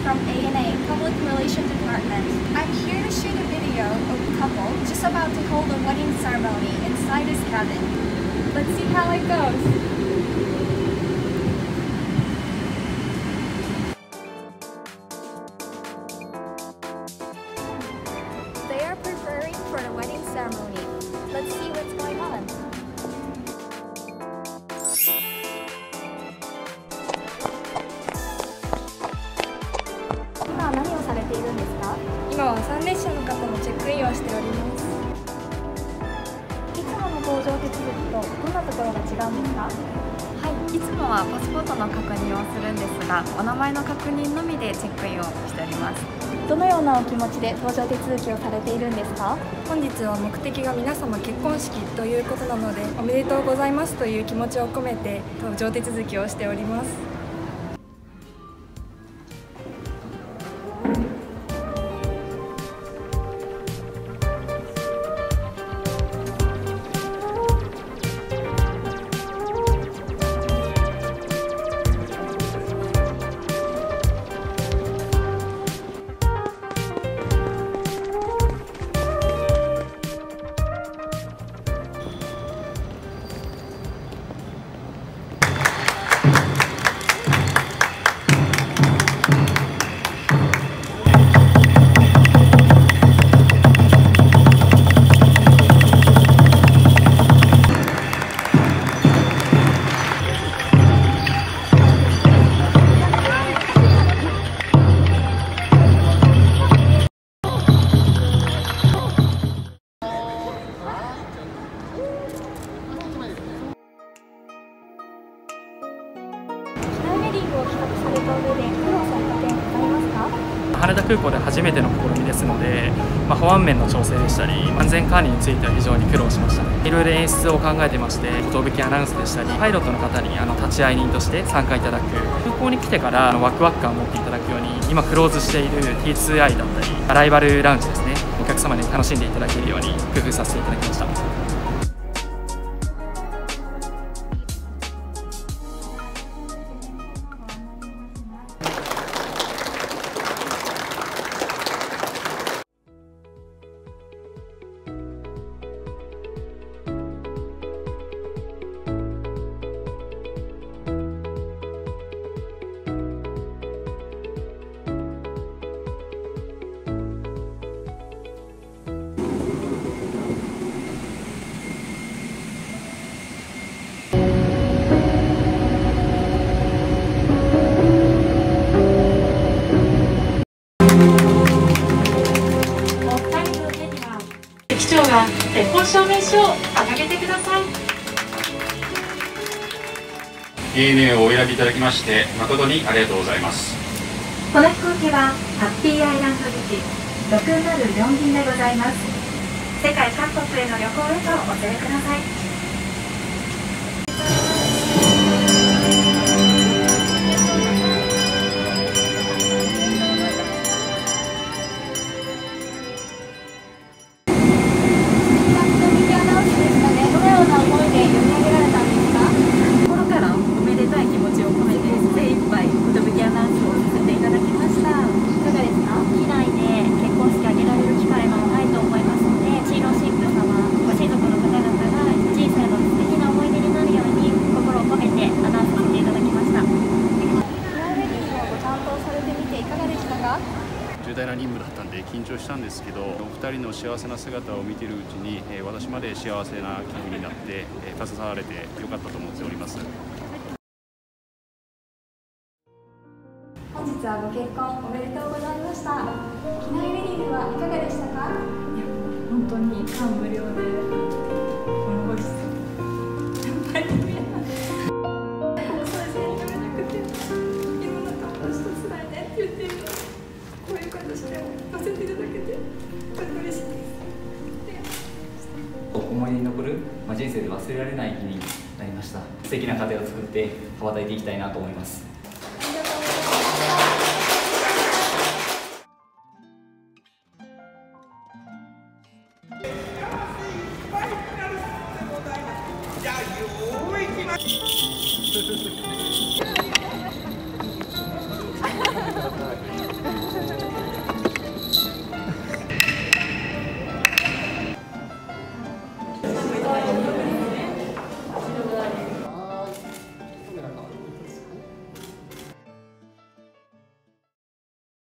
from ANA Public Relations Department. I'm here to shoot a video of a couple just about to hold a wedding ceremony inside his cabin. Let's see how it goes. They are preparing for the wedding ceremony. Let's see what's going on. 今何をされているんですか？ 今は参列者の方のチェックインをしております。 いつもの搭乗手続きとどんなところが違うんですか？ はい、いつもはパスポートの確認をするんですが、お名前の確認のみでチェックインをしております。 どのようなお気持ちで搭乗手続きをされているんですか？ 本日は目的が皆様結婚式ということなので、おめでとうございますという気持ちを込めて搭乗手続きをしております。 羽田空港で初めての試みですので、保安面の調整でしたり安全管理については非常に苦労しました。いろいろ演出を考えてまして、寿アナウンスでしたりパイロットの方に立ち会い人として参加いただく、空港に来てからワクワク感を持っていただくように今クローズしている T2i だったりアライバルラウンジですね、お客様に楽しんでいただけるように工夫させていただきました。 機長が結婚証明書を掲げてください。 ANA をお選びいただきまして誠にありがとうございます。 この飛行機はハッピーアイランド行き604便でございます。世界各国への旅行へとお連れください。 重大な任務だったんで緊張したんですけど、お二人の幸せな姿を見ているうちに、私まで幸せな気分になって、携われてよかったと思っております。 本日はご結婚おめでとうございました。機内ウェディングはいかがでしたか？ いや、本当に感無量で物腰やっぱり国際線に乗れなくて世の中私とつらいねって言っているので、こういう形で乗せていただけてとても嬉しいです。 思い出に残る、人生で忘れられない日になりました。素敵な家庭を作って羽ばたいていきたいなと思います。